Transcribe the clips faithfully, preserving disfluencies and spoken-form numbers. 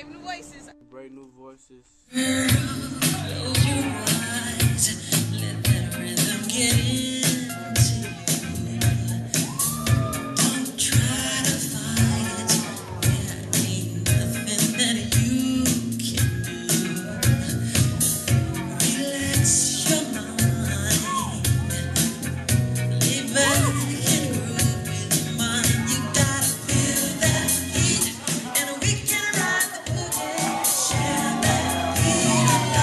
Brave new voices. Brave new voices. Close your eyes, let that rhythm get into you. Don't try to fight, there ain't nothing that you can do. Relax your mind, lay back and groove with your mind. You gotta feel that heat, and we can ride the boogie, share that beat of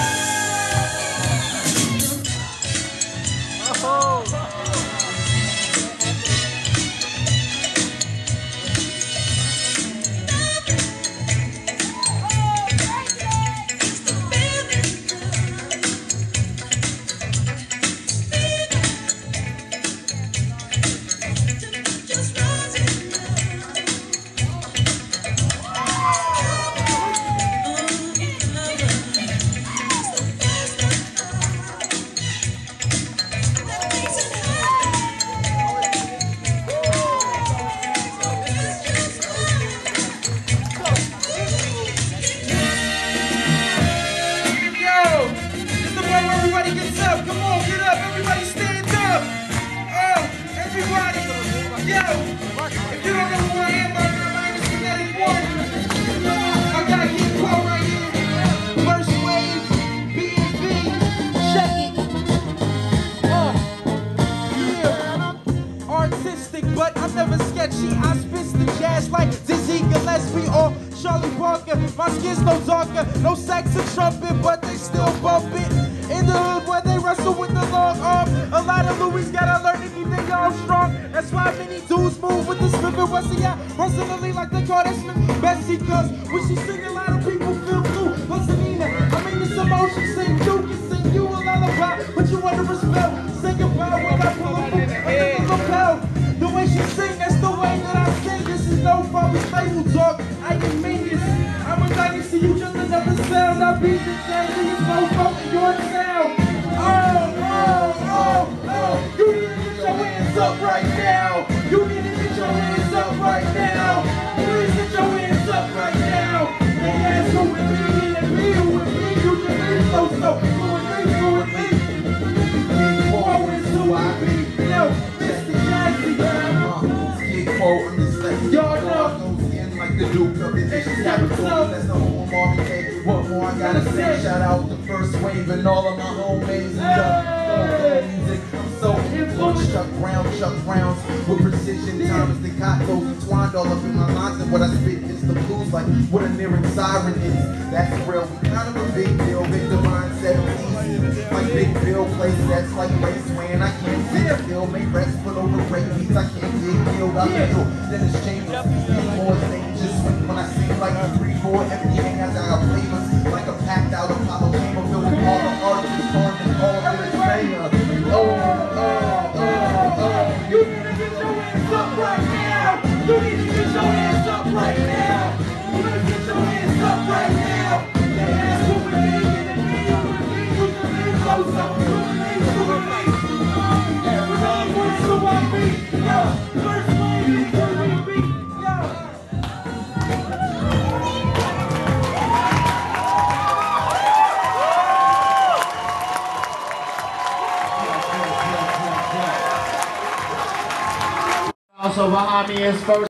love. Oh! Just rising up. Everybody gets up. Come on, get up. Everybody stand up. Oh, everybody. Yo, if you don't know who I am, my name is Kinetic One. I got hip hop right here. First wave, B and B. Check it. Uh, yeah. Artistic, but I'm never sketchy. I spit the jazz like Dizzy Gillespie or Charlie Parker. My skin's no darker, no sax or trumpet, but they still bump it. In the hood where they wrestle with the long arm. A lot of Louis gotta learn to keep their arms strong. That's why many dudes move with the Smith and Wesson. Yeah, personally like they call that Smith Bessie, cause when she sing a lot of people feel blue. Plus Nina, I mean this emotion, sing you can sing you a lullaby, but you under a spell. Sing about what I pull up under the lapel. The way she sing, that's the way that I sing. This is no father's faithful talk. I can mean this. I'm a dynasty, you just another sound. I beat the jazz, you no folk in your sound. Oh, oh, oh, oh. You need to get your hands up right now. You need to get your hands up right now. Please get your hands up right now. They ask who with me and me, who with me. You can be so, so. Who with me, who with me. Who is who I be. Yo, Mister Jazzy. Skate forward, understand. Y'all know. Like the Duke of the Nation Capital, that's the home of Marvin Gaye. What more I gotta say? Shout out the first wave and all of my homies and uh, music. I'm so influenced, Chuck Brown, Chuck Browns with precision. Thomas the Cottos entwined all up in my lines, and what I spit is the blues like what a nearing siren is. That's real. We kind of a big deal, big divine set easy. Like Big Bill plays that's like race when I can't sit still, make rest put over great beats. I can't get killed. I feel then it's changed. More just when I sing like a three, four, empty hangouts, I got flavors like a packed out Apollo chamber filled with all the artists, farming all of his fame. Oh, oh, oh, oh. You need to get your hands up right now. You need to get your hands up right now. You need to get your hands up right now. They ask who with me, and me, who with me, who with me, so, so, who with me, who with me. Everybody wants to want me. Yo, first wave, you who with me. Yo. Also behind me is first